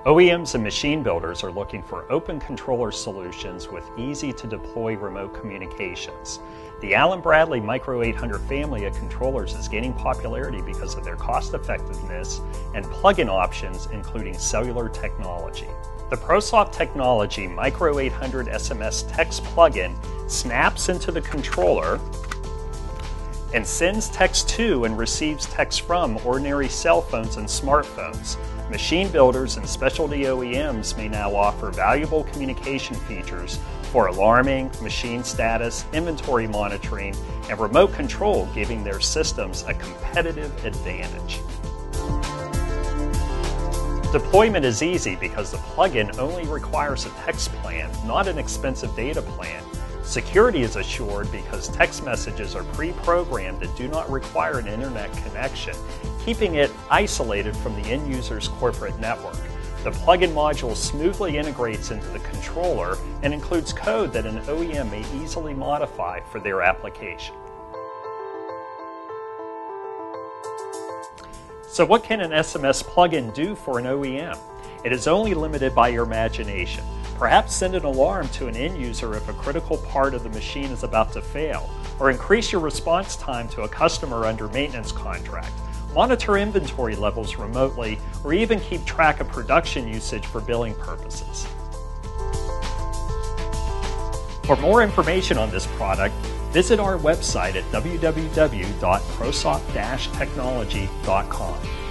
OEMs and machine builders are looking for open controller solutions with easy-to-deploy remote communications. The Allen-Bradley Micro800 family of controllers is gaining popularity because of their cost-effectiveness and plug-in options, including cellular technology. The ProSoft technology Micro800 SMS text plug-in snaps into the controller and sends text to and receives text from ordinary cell phones and smartphones. Machine builders and specialty OEMs may now offer valuable communication features for alarming, machine status, inventory monitoring, and remote control, giving their systems a competitive advantage. Deployment is easy because the plugin only requires a text plan, not an expensive data plan. Security is assured because text messages are pre-programmed and do not require an internet connection, keeping it isolated from the end user's corporate network. The plugin module smoothly integrates into the controller and includes code that an OEM may easily modify for their application. So what can an SMS plugin do for an OEM? It is only limited by your imagination. Perhaps send an alarm to an end user if a critical part of the machine is about to fail, or increase your response time to a customer under maintenance contract. Monitor inventory levels remotely, or even keep track of production usage for billing purposes. For more information on this product, visit our website at www.prosoft-technology.com.